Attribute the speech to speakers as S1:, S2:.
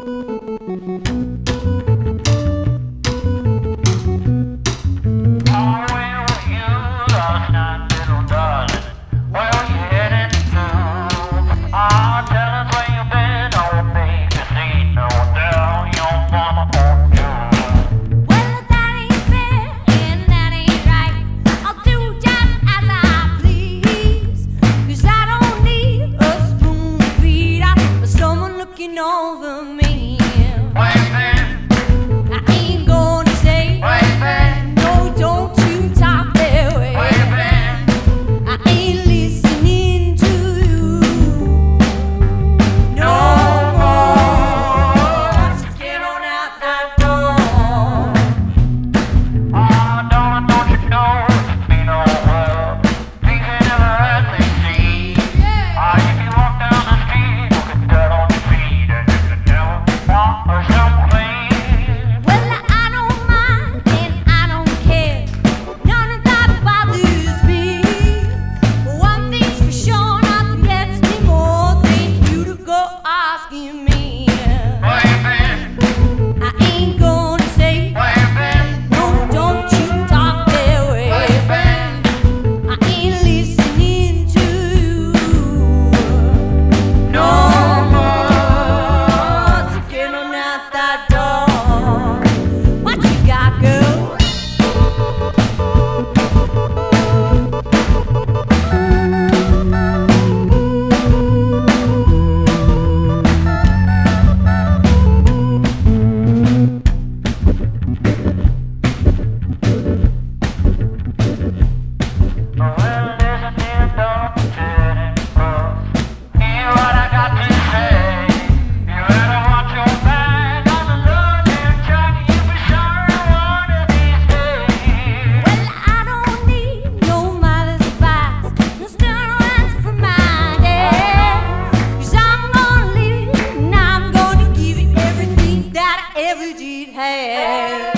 S1: Over me, I ain't gonna say no, don't you talk that way. I ain't listening to you no more. So get on out that door.
S2: Oh, darling, don't you know it's been a while. Things ain't never as they seem. If you walk down the street, you can get on your feet.
S1: Well, I don't mind and I don't care. None of that bothers me. But one thing's for sure, nothing gets me more than you to go asking me. I ain't gonna say no, don't you talk that way. I ain't listening to you no more. So get on out that door. What you got, girl?
S2: Well, there's a near dark turning rough. Hear what I got to say. You better watch your back on the road there, Johnny. You'll be sorry one of these days.
S1: Well, I don't need no mother's advice, no stern words from my dad. 'Cause I'm gonna live and I'm gonna give it everything that I ever did have.